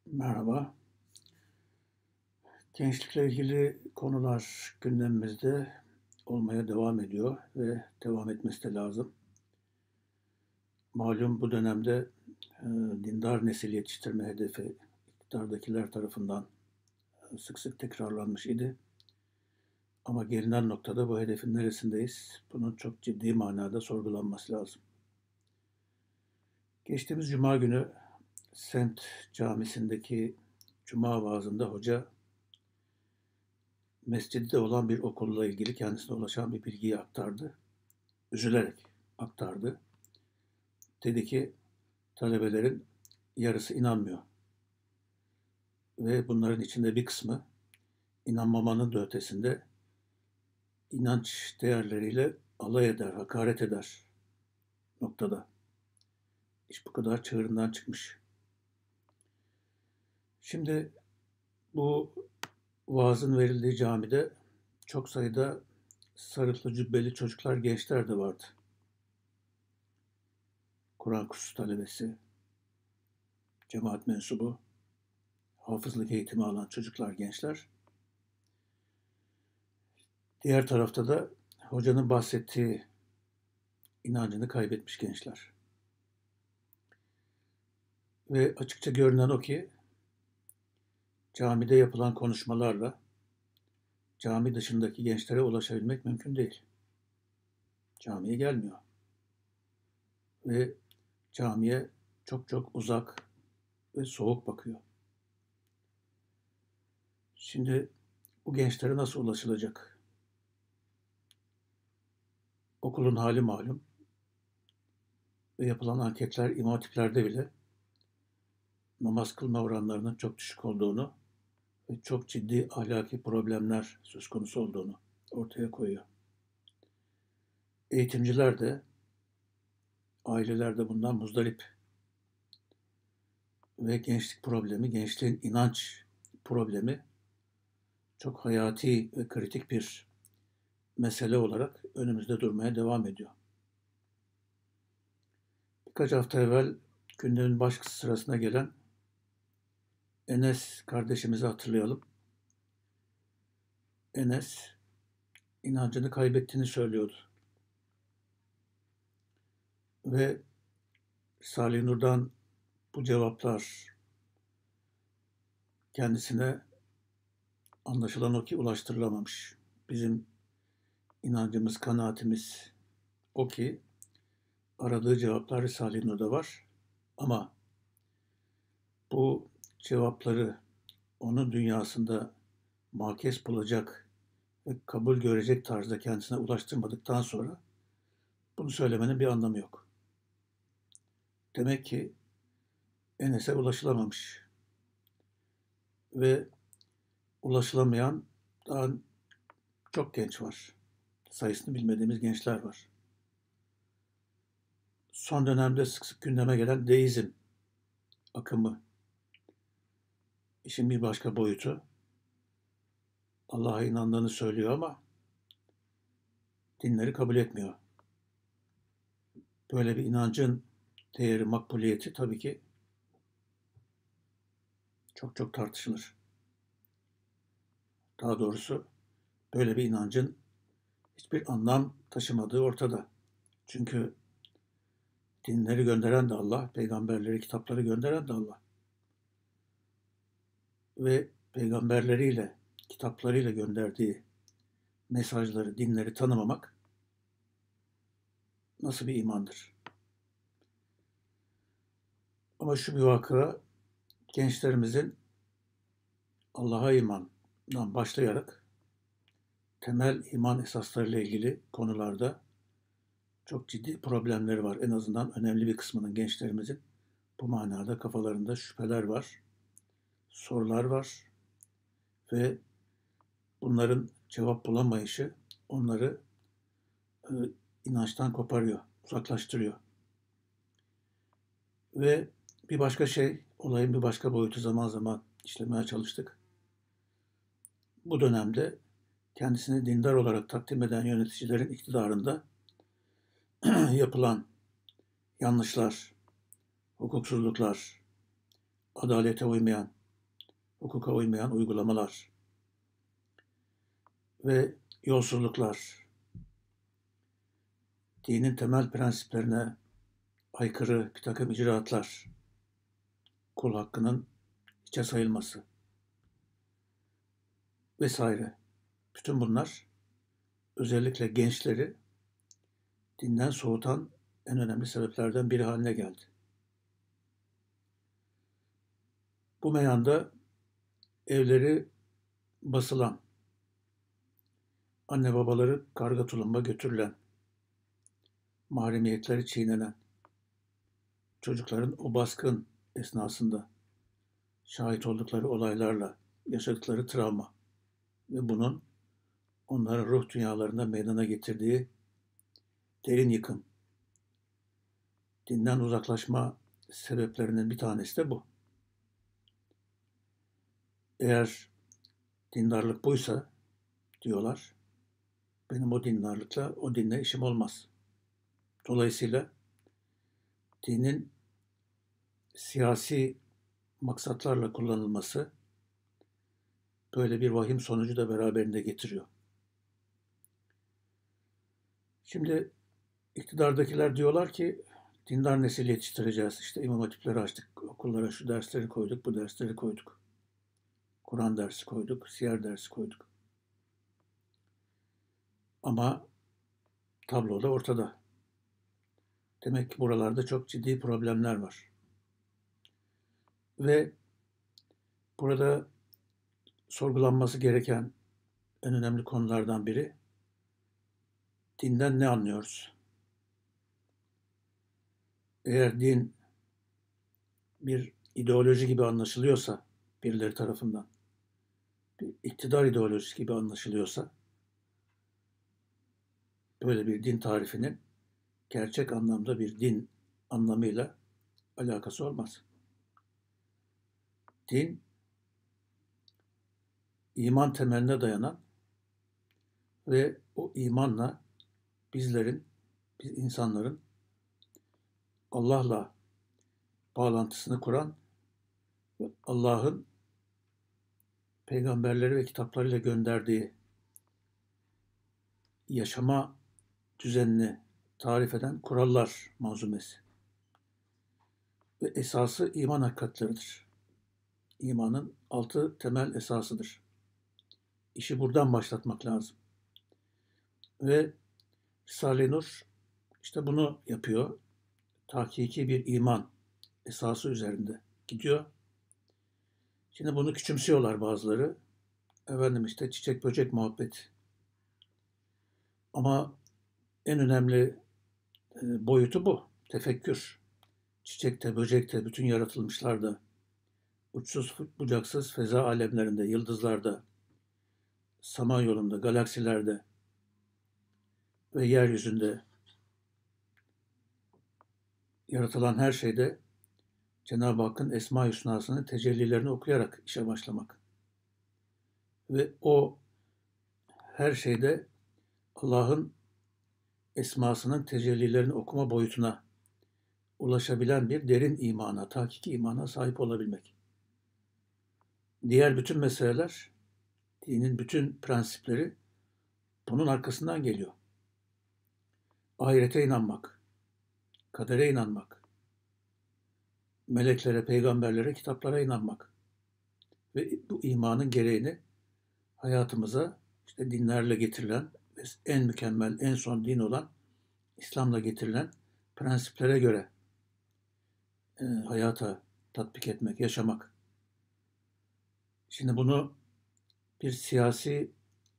Merhaba. Gençlikle ilgili konular gündemimizde olmaya devam ediyor ve devam etmesi de lazım. Malum bu dönemde dindar nesil yetiştirme hedefi iktidardakiler tarafından sık sık tekrarlanmış idi. Ama gelinen noktada bu hedefin neresindeyiz? Bunun çok ciddi manada sorgulanması lazım. Geçtiğimiz Cuma günü Semt Camisi'ndeki Cuma vaazında hoca mescidde olan bir okulla ilgili kendisine ulaşan bir bilgiyi aktardı. Üzülerek aktardı. Dedi ki talebelerin yarısı inanmıyor. Ve bunların içinde bir kısmı inanmamanın da ötesinde inanç değerleriyle alay eder, hakaret eder noktada. İş bu kadar çığırından çıkmış. Şimdi bu vaazın verildiği camide çok sayıda sarıklı cübbeli çocuklar, gençler de vardı. Kur'an kursu talebesi, cemaat mensubu, hafızlık eğitimi alan çocuklar, gençler. Diğer tarafta da hocanın bahsettiği inancını kaybetmiş gençler. Ve açıkça görünen o ki camide yapılan konuşmalarla cami dışındaki gençlere ulaşabilmek mümkün değil. Camiye gelmiyor. Ve camiye çok çok uzak ve soğuk bakıyor. Şimdi bu gençlere nasıl ulaşılacak? Okulun hali malum ve yapılan anketler İmam Hatipler'de bile namaz kılma oranlarının çok düşük olduğunu ve çok ciddi ahlaki problemler söz konusu olduğunu ortaya koyuyor. Eğitimciler de, aileler de bundan muzdarip. Ve gençlik problemi, gençliğin inanç problemi çok hayati ve kritik bir mesele olarak önümüzde durmaya devam ediyor. Birkaç hafta evvel gündemin baş sırasına gelen Enes kardeşimizi hatırlayalım. Enes inancını kaybettiğini söylüyordu. Ve Salih Nur'dan bu cevaplar kendisine anlaşılan o ki ulaştırılamamış. Bizim inancımız, kanaatimiz o ki aradığı cevaplar Risale-i Nur'da var. Ama bu cevapları onun dünyasında makes bulacak ve kabul görecek tarzda kendisine ulaştırmadıktan sonra bunu söylemenin bir anlamı yok. Demek ki Enes'e ulaşılamamış ve ulaşılamayan daha çok genç var. Sayısını bilmediğimiz gençler var. Son dönemde sık sık gündeme gelen deizm akımı, işin bir başka boyutu. Allah'a inandığını söylüyor ama dinleri kabul etmiyor. Böyle bir inancın değeri, makbuliyeti tabii ki çok çok tartışılır. Daha doğrusu böyle bir inancın hiçbir anlam taşımadığı ortada. Çünkü dinleri gönderen de Allah, peygamberleri, kitapları gönderen de Allah. Ve peygamberleriyle, kitaplarıyla gönderdiği mesajları, dinleri tanımamak nasıl bir imandır? Ama şu bir vakıa, gençlerimizin Allah'a imandan başlayarak temel iman esaslarıyla ilgili konularda çok ciddi problemleri var. En azından önemli bir kısmının gençlerimizin bu manada kafalarında şüpheler var, sorular var ve bunların cevap bulamayışı onları e, inançtan koparıyor, uzaklaştırıyor. Ve bir başka şey, olayın bir başka boyutu zaman zaman işlemeye çalıştık. Bu dönemde kendisini dindar olarak takdim eden yöneticilerin iktidarında yapılan yanlışlar, hukuksuzluklar, adalete uymayan hukuka uymayan uygulamalar ve yolsuzluklar, dinin temel prensiplerine aykırı bir takım icraatlar, kul hakkının hiçe sayılması vesaire. Bütün bunlar özellikle gençleri dinden soğutan en önemli sebeplerden biri haline geldi. Bu meyanda evleri basılan, anne babaları karga tulumba götürülen, mahremiyetleri çiğnenen, çocukların o baskın esnasında şahit oldukları olaylarla yaşadıkları travma ve bunun onların ruh dünyalarında meydana getirdiği derin yıkım, dinden uzaklaşma sebeplerinin bir tanesi de bu. Eğer dindarlık buysa diyorlar, benim o dindarlıkla, o dinle işim olmaz. Dolayısıyla dinin siyasi maksatlarla kullanılması böyle bir vahim sonucu da beraberinde getiriyor. Şimdi iktidardakiler diyorlar ki dindar nesil yetiştireceğiz. İşte imam hatipleri açtık, okullara şu dersleri koyduk, bu dersleri koyduk. Kur'an dersi koyduk, siyer dersi koyduk. Ama tablo da ortada. Demek ki buralarda çok ciddi problemler var. Ve burada sorgulanması gereken en önemli konulardan biri dinden ne anlıyoruz? Eğer din bir ideoloji gibi anlaşılıyorsa birileri tarafından, bir iktidar ideolojisi gibi anlaşılıyorsa böyle bir din tarifinin gerçek anlamda bir din anlamıyla alakası olmaz. Din, iman temeline dayanan ve o imanla biz insanların Allah'la bağlantısını kuran ve Allah'ın peygamberleri ve kitaplarıyla gönderdiği yaşama düzenini tarif eden kurallar manzumesi. Ve esası iman hakikatleridir. İmanın 6 temel esasıdır. İşi buradan başlatmak lazım. Ve Risale-i Nur işte bunu yapıyor. Tahkiki bir iman esası üzerinde gidiyor. Şimdi bunu küçümsüyorlar bazıları. Efendim işte çiçek böcek muhabbeti. Ama en önemli boyutu bu. Tefekkür. Çiçekte, böcekte, bütün yaratılmışlarda, uçsuz bucaksız feza alemlerinde, yıldızlarda, samanyolunda, galaksilerde ve yeryüzünde yaratılan her şeyde Cenab-ı Hakk'ın Esma-i Hüsna'sının tecellilerini okuyarak işe başlamak. Ve o her şeyde Allah'ın esmasının tecellilerini okuma boyutuna ulaşabilen bir derin imana, tahkiki imana sahip olabilmek. Diğer bütün meseleler, dinin bütün prensipleri bunun arkasından geliyor. Ahirete inanmak, kadere inanmak, meleklere, peygamberlere, kitaplara inanmak ve bu imanın gereğini hayatımıza işte dinlerle getirilen ve en mükemmel, en son din olan İslam'la getirilen prensiplere göre hayata tatbik etmek, yaşamak. Şimdi bunu bir siyasi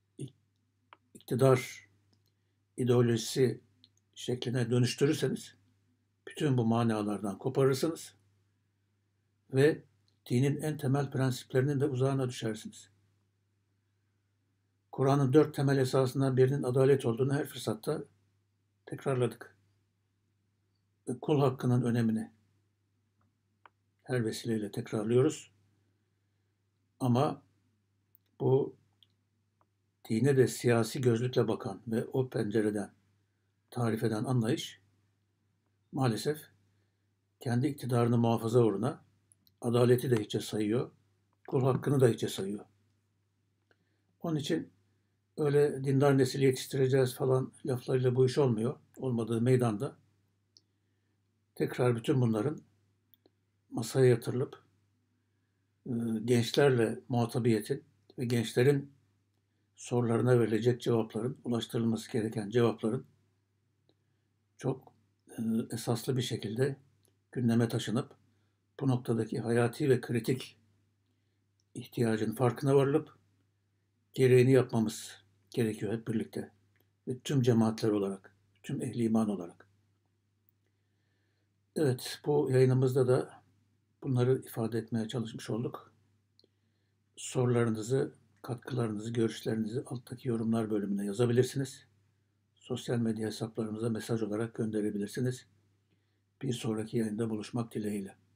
iktidar ideolojisi şekline dönüştürürseniz bütün bu manalardan koparırsınız ve dinin en temel prensiplerinin de uzağına düşersiniz. Kur'an'ın 4 temel esasından birinin adalet olduğunu her fırsatta tekrarladık. Ve kul hakkının önemini her vesileyle tekrarlıyoruz. Ama bu dine de siyasi gözlükle bakan ve o pencereden tarif eden anlayış maalesef kendi iktidarını muhafaza uğruna adaleti de hiçe sayıyor. kul hakkını da hiçe sayıyor. Onun için öyle dindar nesil yetiştireceğiz falan laflarıyla bu iş olmuyor. Olmadığı meydanda tekrar bütün bunların masaya yatırılıp gençlerle muhatabiyetin ve gençlerin sorularına verilecek cevapların, ulaştırılması gereken cevapların çok esaslı bir şekilde gündeme taşınıp bu noktadaki hayati ve kritik ihtiyacın farkına varılıp gereğini yapmamız gerekiyor hep birlikte. Ve tüm cemaatler olarak, tüm ehli iman olarak. Evet, bu yayınımızda da bunları ifade etmeye çalışmış olduk. Sorularınızı, katkılarınızı, görüşlerinizi alttaki yorumlar bölümüne yazabilirsiniz. Sosyal medya hesaplarımıza mesaj olarak gönderebilirsiniz. Bir sonraki yayında buluşmak dileğiyle.